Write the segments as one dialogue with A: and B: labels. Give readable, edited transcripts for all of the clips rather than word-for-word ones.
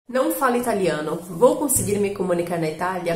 A: Não falo italiano. Vou conseguir me comunicar na Itália?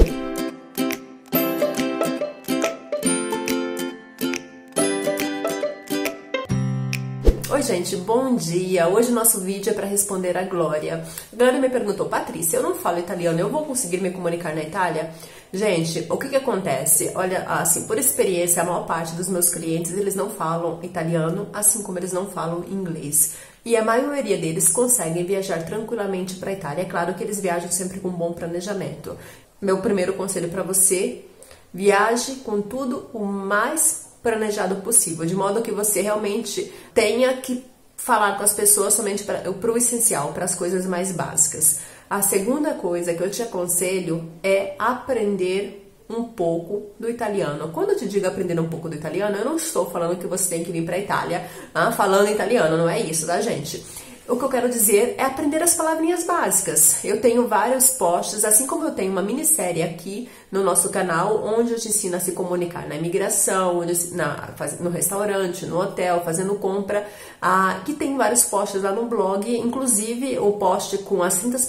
A: Oi gente, bom dia! Hoje o nosso vídeo é para responder a Glória. A Glória me perguntou: Patrícia, eu não falo italiano, eu vou conseguir me comunicar na Itália? Gente, o que acontece? Olha, assim, por experiência, a maior parte dos meus clientes, eles não falam italiano, assim como eles não falam inglês. E a maioria deles conseguem viajar tranquilamente para a Itália. É claro que eles viajam sempre com um bom planejamento. Meu primeiro conselho para você: viaje com tudo o mais planejado possível, de modo que você realmente tenha que falar com as pessoas somente para o essencial, para as coisas mais básicas. A segunda coisa que eu te aconselho é aprender um pouco do italiano. Quando eu te digo aprender um pouco do italiano, eu não estou falando que você tem que vir para a Itália falando italiano, não é isso, tá, gente? O que eu quero dizer é aprender as palavrinhas básicas. Eu tenho vários posts, assim como eu tenho uma minissérie aqui no nosso canal, onde eu te ensino a se comunicar na imigração, no restaurante, no hotel, fazendo compra, que tem vários posts lá no blog, inclusive o post com as 30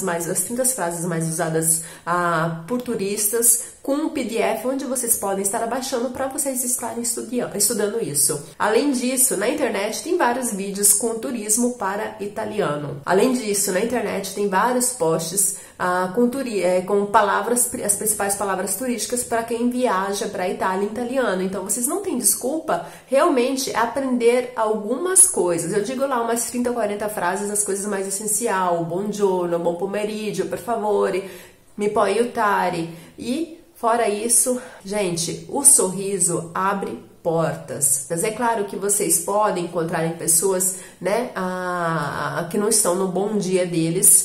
A: frases mais usadas por turistas, com um PDF onde vocês podem estar abaixando para vocês estarem estudando isso. Além disso, na internet tem vários vídeos com turismo para italiano. Além disso, na internet tem vários posts com palavras, as principais palavras turísticas para quem viaja para a Itália em italiano. Então vocês não têm desculpa realmente aprender algumas coisas. Eu digo lá umas 30, 40 frases, as coisas mais essenciais: buongiorno, buon pomeriggio, per favore, mi puoi aiutare. E fora isso, gente, o sorriso abre portas. Mas é claro que vocês podem encontrar em pessoas, né, que não estão no bom dia deles.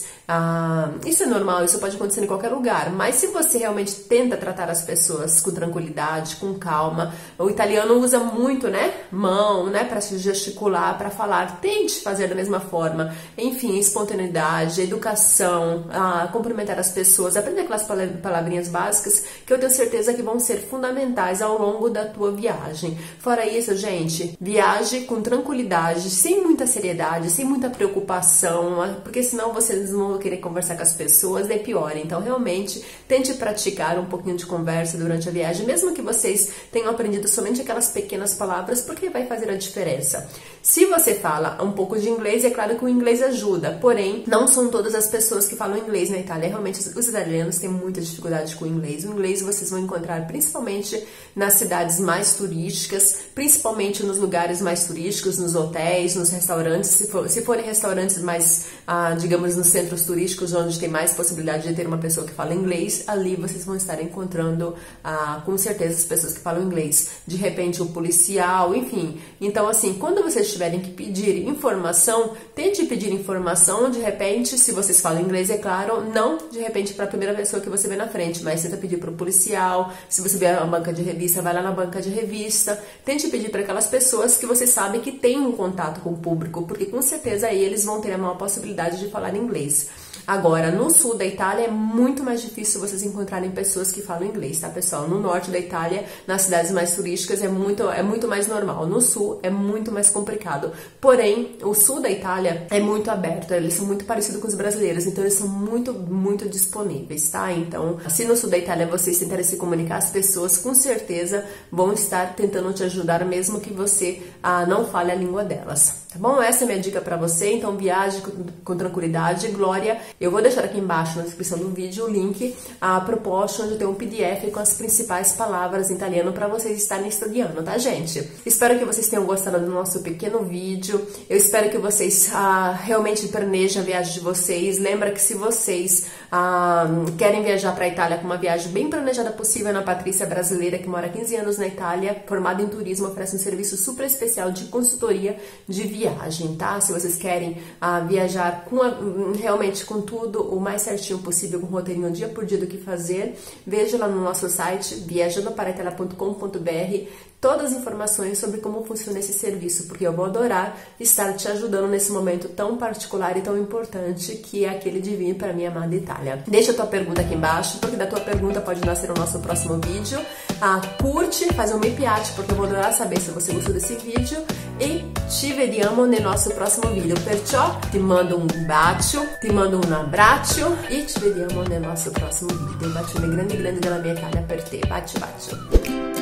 A: Isso é normal, isso pode acontecer em qualquer lugar, mas se você realmente tenta tratar as pessoas com tranquilidade, com calma, o italiano usa muito, né, mão, né, para se gesticular, para falar. Tente fazer da mesma forma. Enfim, espontaneidade, educação, cumprimentar as pessoas, aprender aquelas palavrinhas básicas que eu tenho certeza que vão ser fundamentais ao longo da tua viagem. Fora isso, gente, viaje com tranquilidade, sem muita seriedade, sem muita preocupação, porque senão vocês não querer conversar com as pessoas, é pior. Então realmente tente praticar um pouquinho de conversa durante a viagem, mesmo que vocês tenham aprendido somente aquelas pequenas palavras, porque vai fazer a diferença. Se você fala um pouco de inglês, é claro que o inglês ajuda, porém não são todas as pessoas que falam inglês na Itália. Realmente os italianos têm muita dificuldade com o inglês. O inglês vocês vão encontrar principalmente nas cidades mais turísticas, principalmente nos lugares mais turísticos, nos hotéis, nos restaurantes. Se forem restaurantes mais, digamos, nos centros turísticos, onde tem mais possibilidade de ter uma pessoa que fala inglês, ali vocês vão estar encontrando com certeza as pessoas que falam inglês. De repente o policial, enfim. Então assim, quando vocês tiverem que pedir informação, tente pedir informação, de repente, se vocês falam inglês, é claro, não de repente para a primeira pessoa que você vê na frente, mas tenta pedir para o policial. Se você vê uma banca de revista, vai lá na banca de revista. Tente pedir para aquelas pessoas que você sabe que tem um contato com o público, porque com certeza aí eles vão ter a maior possibilidade de falar inglês. Agora, no sul da Itália é muito mais difícil vocês encontrarem pessoas que falam inglês, tá, pessoal? No norte da Itália, nas cidades mais turísticas, é muito mais normal. No sul é muito mais complicado. Porém, o sul da Itália é muito aberto, eles são muito parecidos com os brasileiros, então eles são muito, muito disponíveis, tá? Então, se no sul da Itália vocês tentarem se comunicar, as pessoas com certeza vão estar tentando te ajudar, mesmo que você não fale a língua delas. Tá bom? Essa é a minha dica pra você, então viaje com tranquilidade. Glória, eu vou deixar aqui embaixo na descrição do vídeo o link pro post onde tem um PDF com as principais palavras em italiano para vocês estarem estudando, tá, gente? Espero que vocês tenham gostado do nosso pequeno vídeo. Eu espero que vocês realmente planejem a viagem de vocês. Lembra que se vocês querem viajar para a Itália com uma viagem bem planejada possível, a Ana Patrícia, brasileira que mora há 15 anos na Itália, formada em turismo, oferece um serviço super especial de consultoria de viagem, tá? Se vocês querem viajar realmente com tudo o mais certinho possível, com um roteirinho dia por dia do que fazer, veja lá no nosso site viajandoparaitalia.com.br todas as informações sobre como funciona esse serviço, porque eu vou adorar estar te ajudando nesse momento tão particular e tão importante que é aquele de vir para minha amada Itália. Deixa a tua pergunta aqui embaixo, porque da tua pergunta pode nascer o nosso próximo vídeo. Curte, faz um me piace, porque eu vou adorar saber se você gostou desse vídeo. E ci vediamo nel nostro prossimo video. Perciò ti mando un bacio, ti mando un abbraccio e ci vediamo nel nostro prossimo video. Un bacione grande grande della mia Italia per te. Bacio bacio.